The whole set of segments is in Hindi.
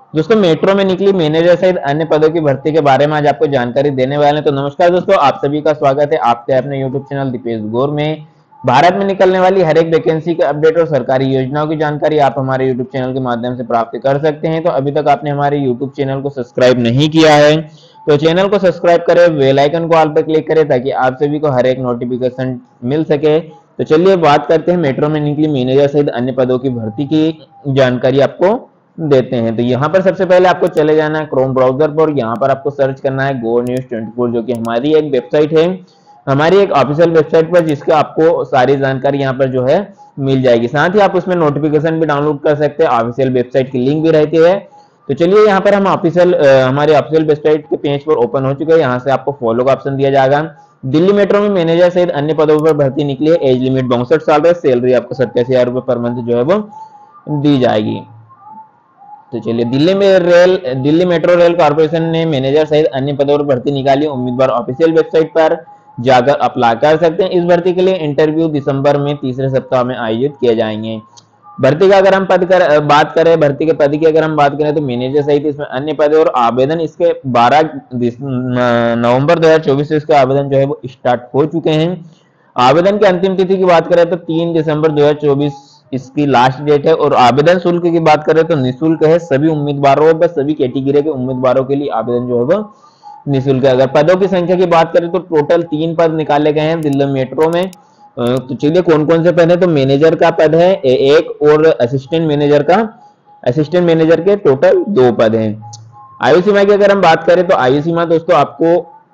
दोस्तों मेट्रो में निकली मैनेजर सहित अन्य पदों की भर्ती के बारे में आज आपको जानकारी देने वाले हैं। तो नमस्कार दोस्तों, आप सभी का स्वागत है आपके अपने यूट्यूब चैनल दीपेश गौर में। भारत में निकलने वाली हर एक वैकेंसी के अपडेट और सरकारी योजनाओं की जानकारी आप हमारे यूट्यूब चैनल के माध्यम से प्राप्त कर सकते हैं। तो अभी तक आपने हमारे यूट्यूब चैनल को सब्सक्राइब नहीं किया है तो चैनल को सब्सक्राइब करें, बेल आइकन को ऑल पर क्लिक करें ताकि आप सभी को हर एक नोटिफिकेशन मिल सके। तो चलिए बात करते हैं मेट्रो में निकली मैनेजर सहित अन्य पदों की भर्ती की जानकारी आपको देते हैं। तो यहाँ पर सबसे पहले आपको चले जाना है क्रोम ब्राउजर पर, यहाँ पर आपको सर्च करना है गो न्यूज 24 जो कि हमारी एक वेबसाइट है, हमारी एक ऑफिशियल वेबसाइट पर, जिसके आपको सारी जानकारी यहाँ पर जो है मिल जाएगी। साथ ही आप उसमें नोटिफिकेशन भी डाउनलोड कर सकते हैं, ऑफिशियल वेबसाइट की लिंक भी रहती है। तो चलिए यहाँ पर हम हमारे ऑफिशियल वेबसाइट के पेज पर ओपन हो चुके हैं। यहाँ से आपको फॉलो का ऑप्शन दिया जाएगा। दिल्ली मेट्रो में मैनेजर सहित अन्य पदों पर भर्ती निकली है। एज लिमिट 62 साल है। सैलरी आपको 87,000 रुपए पर मंथ जो है वो दी जाएगी। तो चलिए दिल्ली मेट्रो रेल कॉर्पोरेशन ने मैनेजर सहित अन्य पदों पर भर्ती निकाली। उम्मीदवार ऑफिशियल वेबसाइट पर जाकर अप्लाई कर सकते हैं। इस भर्ती के लिए इंटरव्यू दिसंबर में तीसरे सप्ताह में आयोजित किए जाएंगे। भर्ती का अगर हम बात करें, भर्ती के पद की अगर हम बात करें तो मैनेजर सहित इसमें अन्य पद और आवेदन इसके 12 नवंबर 2024 से इसके आवेदन जो है वो स्टार्ट हो चुके हैं। आवेदन की अंतिम तिथि की बात करें तो 3 दिसंबर 2024 इसकी लास्ट डेट है। और आवेदन शुल्क की बात करें तो निःशुल्क है। सभी उम्मीदवारों पर, सभी कैटेगरी के उम्मीदवारों के लिए आवेदन जो है वो निःशुल्क है। अगर पदों की संख्या की बात करें तो टोटल 3 पद निकाले गए हैं दिल्ली मेट्रो में। तो चलिए कौन कौन से पद है, तो मैनेजर का पद है एक और असिस्टेंट मैनेजर के टोटल 2 पद हैं। आयु सीमा की अगर हम बात करें तो आयु सीमा दोस्तों आपको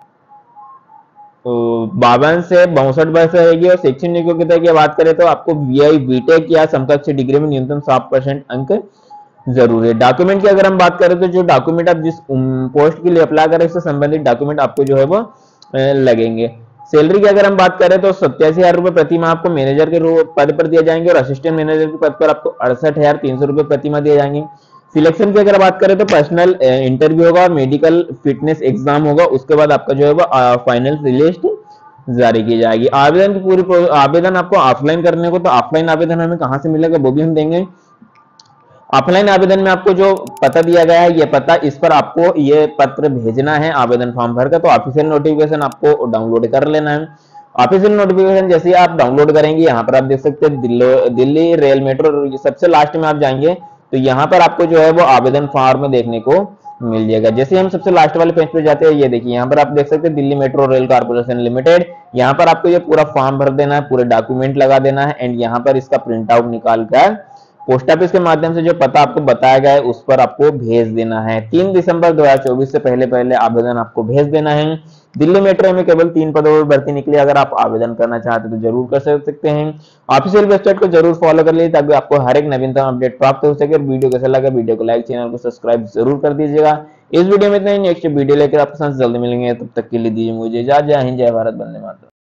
52 से 62 वर्ष रहेगी। और शैक्षणिक योग्यता की बात करें तो आपको वीआई बीटेक या समकक्ष डिग्री में न्यूनतम 60% अंक जरूर है। डॉक्यूमेंट की अगर हम बात करें तो जो डॉक्यूमेंट आप जिस पोस्ट के लिए अप्लाई करें उससे संबंधित डॉक्यूमेंट आपको जो है वो लगेंगे। सैलरी की अगर हम बात करें तो 87,000 रुपए प्रति माह आपको मैनेजर के पद पर दिए जाएंगे और असिस्टेंट मैनेजर के पद पर आपको 68,300 रुपए प्रति माह दिए जाएंगे। सिलेक्शन की अगर बात करें तो पर्सनल इंटरव्यू होगा और मेडिकल फिटनेस एग्जाम होगा। उसके बाद आपका जो है वो फाइनल लिस्ट जारी की जाएगी। आवेदन की पूरी आवेदन आपको ऑफलाइन करने को, तो ऑफलाइन आवेदन हमें कहां से मिलेगा वो भी हम देंगे। ऑफलाइन आवेदन में आपको जो पता दिया गया है ये पता, इस पर आपको ये पत्र भेजना है आवेदन फॉर्म भरकर। तो ऑफिशियल नोटिफिकेशन आपको डाउनलोड कर लेना है। ऑफिशियल नोटिफिकेशन जैसे ही आप डाउनलोड करेंगे, यहाँ पर आप देख सकते हैं दिल्ली रेल मेट्रो, सबसे लास्ट में आप जाएंगे तो यहाँ पर आपको जो है वो आवेदन फॉर्म देखने को मिल जाएगा। जैसे हम सबसे लास्ट वाले पेज पे जाते हैं, ये देखिए यहाँ पर आप देख सकते हैं Delhi metro rail corporation limited. यहाँ पर आपको ये पूरा फॉर्म भर देना है, पूरे डॉक्यूमेंट लगा देना है एंड यहाँ पर इसका प्रिंट आउट निकाल कर पोस्ट ऑफिस के माध्यम से जो पता आपको बताया गया है उस पर आपको भेज देना है। 3 दिसंबर 2024 से पहले पहले आवेदन आपको भेज देना है। दिल्ली मेट्रो में केवल 3 पदों पर भर्ती निकली। अगर आप आवेदन करना चाहते तो जरूर कर सकते हैं। ऑफिशियल वेबसाइट को जरूर फॉलो कर लीजिए ताकि आपको हर एक नवीनतम अपडेट प्राप्त हो सके। वीडियो कैसा लगा, वीडियो को लाइक, चैनल को सब्सक्राइब जरूर कर दीजिएगा। इस वीडियो में इतना ही, नेक्स्ट वीडियो लेकर आपके साथ जल्दी मिलेंगे। तब तक के लिए दीजिए मुझे इजाजत। जय हिंद, जय भारत, वंदे मातरम।